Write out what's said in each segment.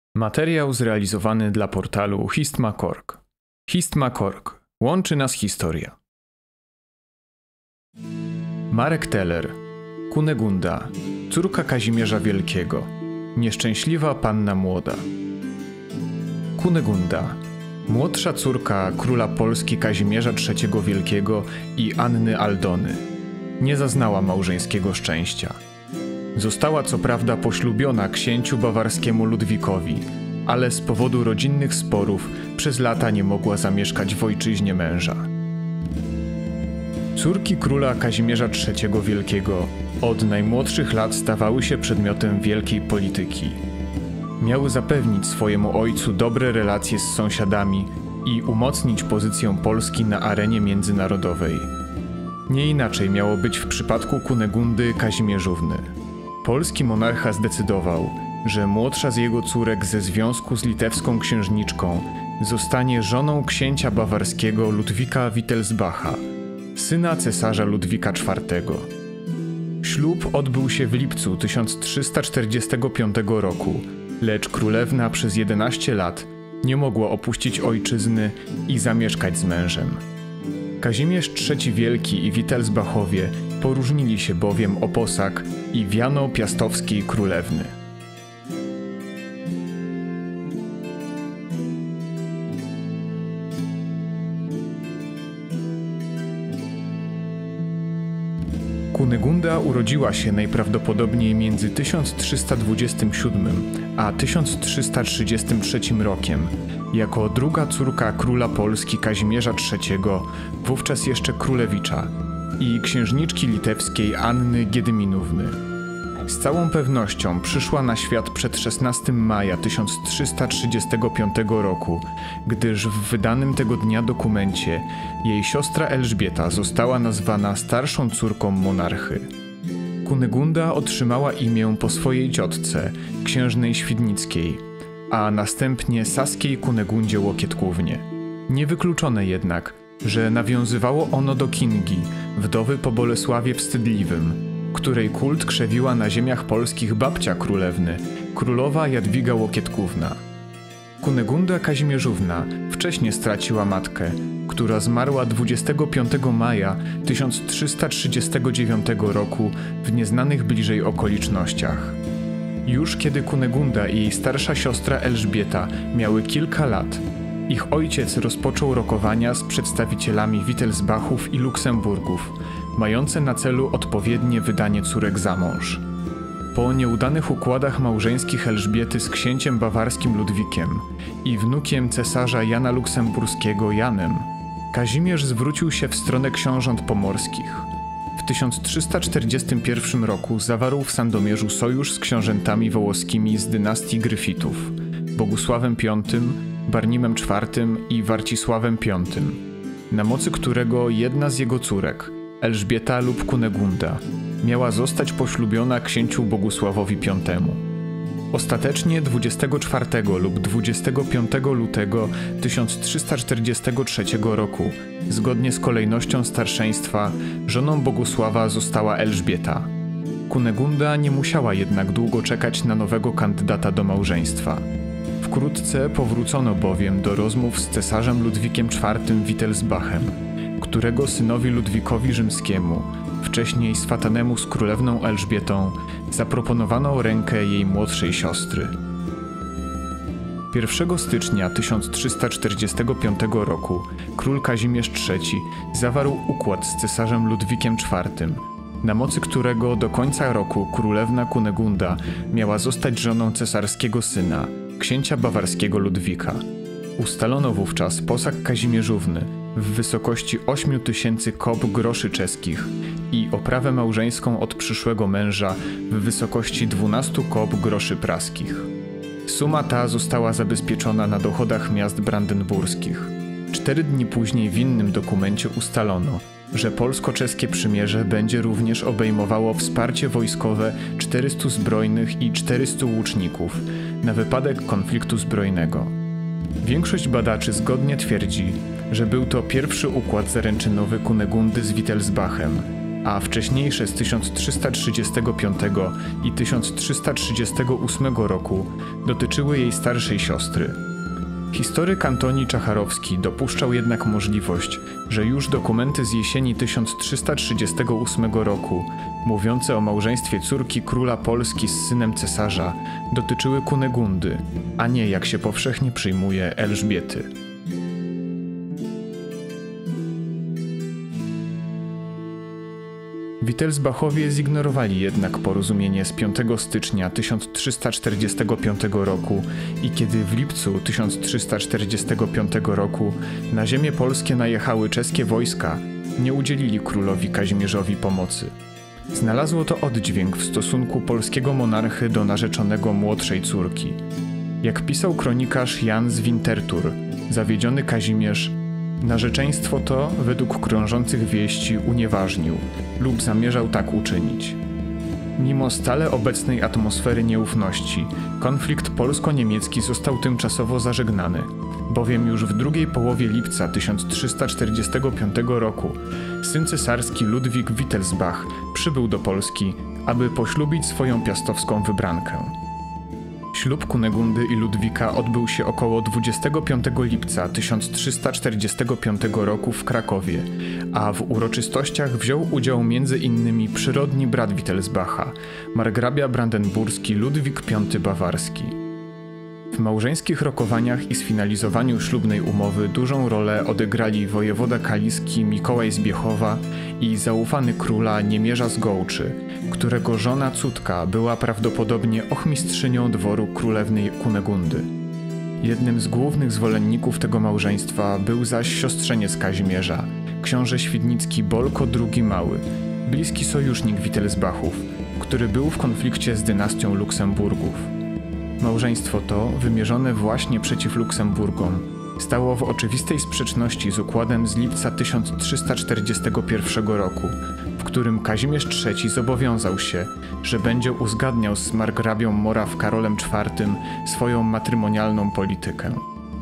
Materiał zrealizowany dla portalu Histma.org. Histma.org. Łączy nas historia. Marek Teller. Kunegunda. Córka Kazimierza Wielkiego. Nieszczęśliwa panna młoda. Kunegunda. Młodsza córka króla Polski Kazimierza III Wielkiego i Anny Aldony. Nie zaznała małżeńskiego szczęścia. Została co prawda poślubiona księciu bawarskiemu Ludwikowi, ale z powodu rodzinnych sporów przez lata nie mogła zamieszkać w ojczyźnie męża. Córki króla Kazimierza III Wielkiego od najmłodszych lat stawały się przedmiotem wielkiej polityki. Miały zapewnić swojemu ojcu dobre relacje z sąsiadami i umocnić pozycję Polski na arenie międzynarodowej. Nie inaczej miało być w przypadku Kunegundy Kazimierzówny. Polski monarcha zdecydował, że młodsza z jego córek ze związku z litewską księżniczką zostanie żoną księcia bawarskiego Ludwika Wittelsbacha, syna cesarza Ludwika IV. Ślub odbył się w lipcu 1345 roku, lecz królewna przez 11 lat nie mogła opuścić ojczyzny i zamieszkać z mężem. Kazimierz III Wielki i Wittelsbachowie poróżnili się bowiem o posag i wiano piastowskiej królewny. Kunegunda urodziła się najprawdopodobniej między 1327 a 1333 rokiem jako druga córka króla Polski Kazimierza III, wówczas jeszcze królewicza, i księżniczki litewskiej Anny Giedymínówny. Z całą pewnością przyszła na świat przed 16 maja 1335 roku, gdyż w wydanym tego dnia dokumencie jej siostra Elżbieta została nazwana starszą córką monarchy. Kunegunda otrzymała imię po swojej ciotce, księżnej Świdnickiej, a następnie saskiej Kunegundzie Łokietkównie. Niewykluczone jednak, że nawiązywało ono do Kingi, wdowy po Bolesławie Wstydliwym, której kult krzewiła na ziemiach polskich babcia królewny, królowa Jadwiga Łokietkówna. Kunegunda Kazimierzówna wcześnie straciła matkę, która zmarła 25 maja 1339 roku w nieznanych bliżej okolicznościach. Już kiedy Kunegunda i jej starsza siostra Elżbieta miały kilka lat, ich ojciec rozpoczął rokowania z przedstawicielami Wittelsbachów i Luksemburgów, mające na celu odpowiednie wydanie córek za mąż. Po nieudanych układach małżeńskich Elżbiety z księciem bawarskim Ludwikiem i wnukiem cesarza Jana Luksemburskiego Janem, Kazimierz zwrócił się w stronę książąt pomorskich. W 1341 roku zawarł w Sandomierzu sojusz z książętami wołoskimi z dynastii Gryfitów, Bogusławem V, Barnimem IV i Warcisławem V, na mocy którego jedna z jego córek, Elżbieta lub Kunegunda, miała zostać poślubiona księciu Bogusławowi V. Ostatecznie 24 lub 25 lutego 1343 roku, zgodnie z kolejnością starszeństwa, żoną Bogusława została Elżbieta. Kunegunda nie musiała jednak długo czekać na nowego kandydata do małżeństwa. Wkrótce powrócono bowiem do rozmów z cesarzem Ludwikiem IV Wittelsbachem, którego synowi Ludwikowi Rzymskiemu, wcześniej swatanemu z królewną Elżbietą, zaproponowano rękę jej młodszej siostry. 1 stycznia 1345 roku król Kazimierz III zawarł układ z cesarzem Ludwikiem IV, na mocy którego do końca roku królewna Kunegunda miała zostać żoną cesarskiego syna, księcia bawarskiego Ludwika. Ustalono wówczas posag Kazimierzówny w wysokości 8000 kop groszy czeskich i oprawę małżeńską od przyszłego męża w wysokości 12 kop groszy praskich. Suma ta została zabezpieczona na dochodach miast brandenburskich. 4 dni później w innym dokumencie ustalono, że polsko-czeskie przymierze będzie również obejmowało wsparcie wojskowe 400 zbrojnych i 400 łuczników na wypadek konfliktu zbrojnego. Większość badaczy zgodnie twierdzi, że był to pierwszy układ zaręczynowy Kunegundy z Wittelsbachem a wcześniejsze z 1335 i 1338 roku dotyczyły jej starszej siostry. Historyk Antoni Czacharowski dopuszczał jednak możliwość, że już dokumenty z jesieni 1338 roku, mówiące o małżeństwie córki króla Polski z synem cesarza, dotyczyły Kunegundy, a nie, jak się powszechnie przyjmuje, Elżbiety. Wittelsbachowie zignorowali jednak porozumienie z 5 stycznia 1345 roku i kiedy w lipcu 1345 roku na ziemię polskie najechały czeskie wojska, nie udzielili królowi Kazimierzowi pomocy. Znalazło to oddźwięk w stosunku polskiego monarchy do narzeczonego młodszej córki. Jak pisał kronikarz Jan z Winterthur, zawiedziony Kazimierz narzeczeństwo to, według krążących wieści, unieważnił lub zamierzał tak uczynić. Mimo stale obecnej atmosfery nieufności, konflikt polsko-niemiecki został tymczasowo zażegnany, bowiem już w drugiej połowie lipca 1345 roku syn cesarski Ludwik Wittelsbach przybył do Polski, aby poślubić swoją piastowską wybrankę. Ślub Kunegundy i Ludwika odbył się około 25 lipca 1345 roku w Krakowie, a w uroczystościach wziął udział m.in. przyrodni brat Wittelsbacha, margrabia brandenburski Ludwik V Bawarski. W małżeńskich rokowaniach i sfinalizowaniu ślubnej umowy dużą rolę odegrali wojewoda kaliski Mikołaj z Biechowa i zaufany króla Niemierza z Gołczy, którego żona Cutka była prawdopodobnie ochmistrzynią dworu królewnej Kunegundy. Jednym z głównych zwolenników tego małżeństwa był zaś siostrzeniec Kazimierza, książę świdnicki Bolko II Mały, bliski sojusznik Wittelsbachów, który był w konflikcie z dynastią Luksemburgów. Małżeństwo to, wymierzone właśnie przeciw Luksemburgom, stało w oczywistej sprzeczności z układem z lipca 1341 roku, w którym Kazimierz III zobowiązał się, że będzie uzgadniał z margrabią Moraw Karolem IV swoją matrymonialną politykę.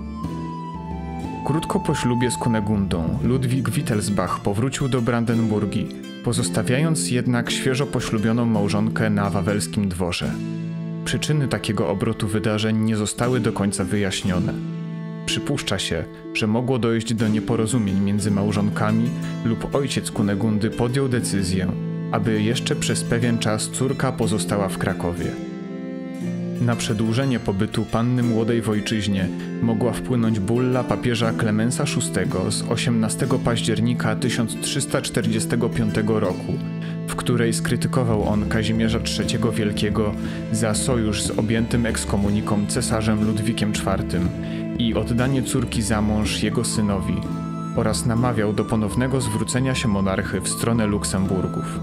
Krótko po ślubie z Kunegundą Ludwik Wittelsbach powrócił do Brandenburgii, pozostawiając jednak świeżo poślubioną małżonkę na wawelskim dworze. Przyczyny takiego obrotu wydarzeń nie zostały do końca wyjaśnione. Przypuszcza się, że mogło dojść do nieporozumień między małżonkami lub ojciec Kunegundy podjął decyzję, aby jeszcze przez pewien czas córka pozostała w Krakowie. Na przedłużenie pobytu panny młodej w ojczyźnie mogła wpłynąć bulla papieża Klemensa VI z 18 października 1345 roku, w której skrytykował on Kazimierza III Wielkiego za sojusz z objętym ekskomuniką cesarzem Ludwikiem IV i oddanie córki za mąż jego synowi oraz namawiał do ponownego zwrócenia się monarchy w stronę Luksemburgów.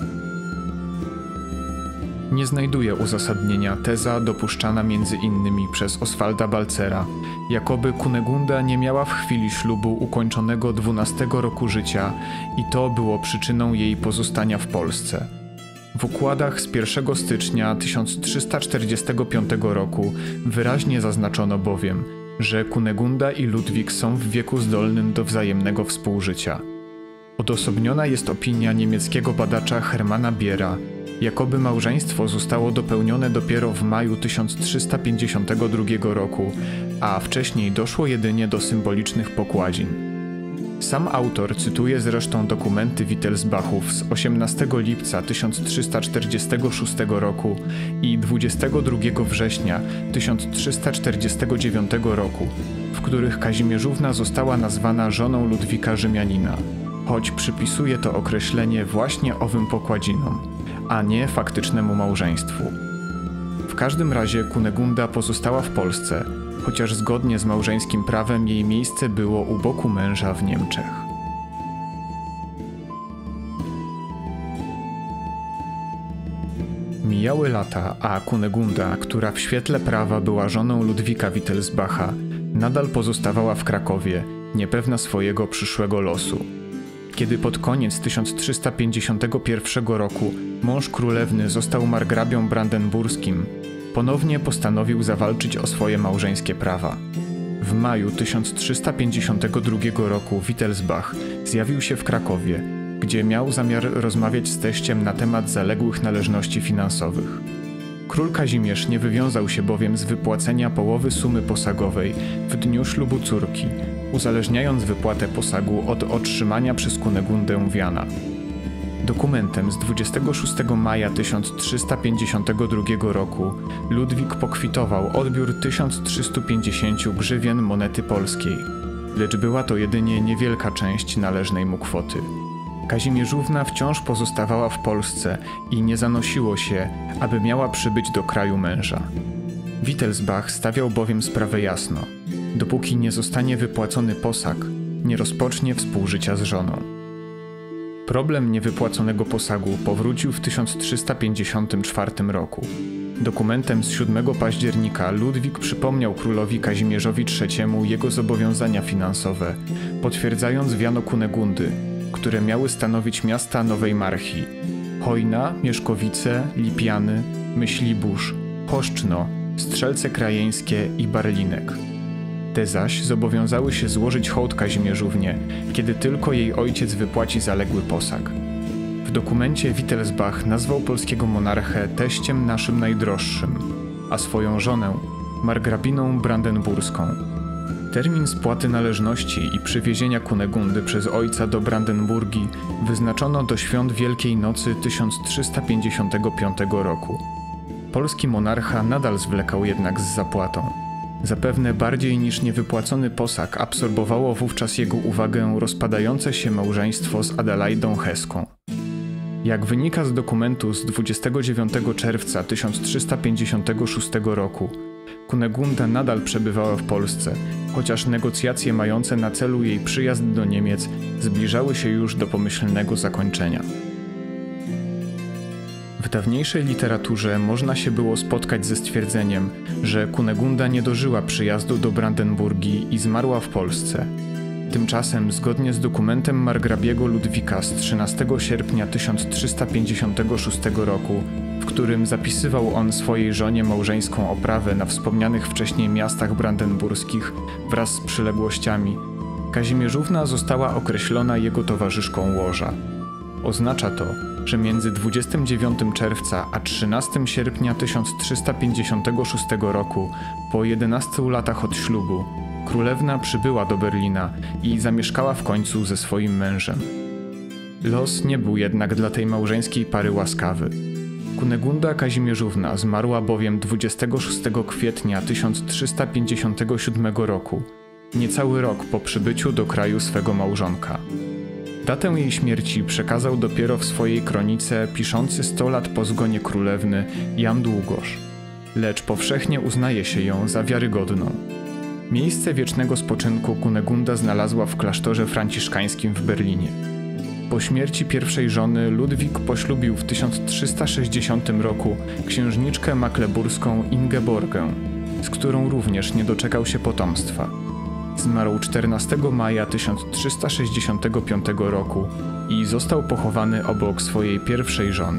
Nie znajduje uzasadnienia teza dopuszczana m.in. przez Oswalda Balcera, jakoby Kunegunda nie miała w chwili ślubu ukończonego 12 roku życia i to było przyczyną jej pozostania w Polsce. W układach z 1 stycznia 1345 roku wyraźnie zaznaczono bowiem, że Kunegunda i Ludwik są w wieku zdolnym do wzajemnego współżycia. Odosobniona jest opinia niemieckiego badacza Hermana Biera, jakoby małżeństwo zostało dopełnione dopiero w maju 1352 roku, a wcześniej doszło jedynie do symbolicznych pokładzin. Sam autor cytuje zresztą dokumenty Wittelsbachów z 18 lipca 1346 roku i 22 września 1349 roku, w których Kazimierzówna została nazwana żoną Ludwika Rzymianina, choć przypisuje to określenie właśnie owym pokładzinom, a nie faktycznemu małżeństwu. W każdym razie Kunegunda pozostała w Polsce, chociaż zgodnie z małżeńskim prawem jej miejsce było u boku męża w Niemczech. Mijały lata, a Kunegunda, która w świetle prawa była żoną Ludwika Wittelsbacha, nadal pozostawała w Krakowie, niepewna swojego przyszłego losu. Kiedy pod koniec 1351 roku mąż królewny został margrabią brandenburskim, ponownie postanowił zawalczyć o swoje małżeńskie prawa. W maju 1352 roku Wittelsbach zjawił się w Krakowie, gdzie miał zamiar rozmawiać z teściem na temat zaległych należności finansowych. Król Kazimierz nie wywiązał się bowiem z wypłacenia połowy sumy posagowej w dniu ślubu córki, uzależniając wypłatę posagu od otrzymania przez Kunegundę wiana. Dokumentem z 26 maja 1352 roku Ludwik pokwitował odbiór 1350 grzywien monety polskiej, lecz była to jedynie niewielka część należnej mu kwoty. Kazimierzówna wciąż pozostawała w Polsce i nie zanosiło się, aby miała przybyć do kraju męża. Wittelsbach stawiał bowiem sprawę jasno: dopóki nie zostanie wypłacony posag, nie rozpocznie współżycia z żoną. Problem niewypłaconego posagu powrócił w 1354 roku. Dokumentem z 7 października Ludwik przypomniał królowi Kazimierzowi III jego zobowiązania finansowe, potwierdzając wiano Kunegundy, które miały stanowić miasta Nowej Marchi: Hojna, Mieszkowice, Lipiany, Myślibórz, Choszczno, Strzelce Krajeńskie i Barlinek. Te zaś zobowiązały się złożyć hołd Kazimierzównie, kiedy tylko jej ojciec wypłaci zaległy posag. W dokumencie Wittelsbach nazwał polskiego monarchę teściem naszym najdroższym, a swoją żonę margrabiną brandenburską. Termin spłaty należności i przywiezienia Kunegundy przez ojca do Brandenburgii wyznaczono do świąt Wielkiej Nocy 1355 roku. Polski monarcha nadal zwlekał jednak z zapłatą. Zapewne bardziej niż niewypłacony posag absorbowało wówczas jego uwagę rozpadające się małżeństwo z Adelaidą Heską. Jak wynika z dokumentu z 29 czerwca 1356 roku, Kunegunda nadal przebywała w Polsce, chociaż negocjacje mające na celu jej przyjazd do Niemiec zbliżały się już do pomyślnego zakończenia. W dawniejszej literaturze można się było spotkać ze stwierdzeniem, że Kunegunda nie dożyła przyjazdu do Brandenburgii i zmarła w Polsce. Tymczasem, zgodnie z dokumentem margrabiego Ludwika z 13 sierpnia 1356 roku, w którym zapisywał on swojej żonie małżeńską oprawę na wspomnianych wcześniej miastach brandenburskich wraz z przyległościami, Kazimierzówna została określona jego towarzyszką łoża. Oznacza to, że między 29 czerwca a 13 sierpnia 1356 roku, po 11 latach od ślubu, królewna przybyła do Berlina i zamieszkała w końcu ze swoim mężem. Los nie był jednak dla tej małżeńskiej pary łaskawy. Kunegunda Kazimierzówna zmarła bowiem 26 kwietnia 1357 roku, niecały rok po przybyciu do kraju swego małżonka. Datę jej śmierci przekazał dopiero w swojej kronice piszący 100 lat po zgonie królewny Jan Długosz, lecz powszechnie uznaje się ją za wiarygodną. Miejsce wiecznego spoczynku Kunegunda znalazła w klasztorze franciszkańskim w Berlinie. Po śmierci pierwszej żony Ludwik poślubił w 1360 roku księżniczkę makleburską Ingeborgę, z którą również nie doczekał się potomstwa. Zmarł 14 maja 1365 roku i został pochowany obok swojej pierwszej żony.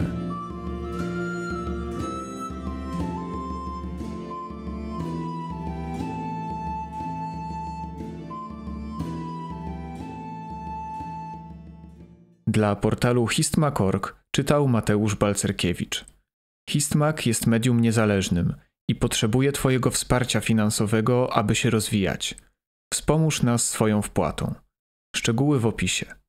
Dla portalu Histma.org czytał Mateusz Balcerkiewicz. Histmak jest medium niezależnym i potrzebuje Twojego wsparcia finansowego, aby się rozwijać. Wspomóż nas swoją wpłatą. Szczegóły w opisie.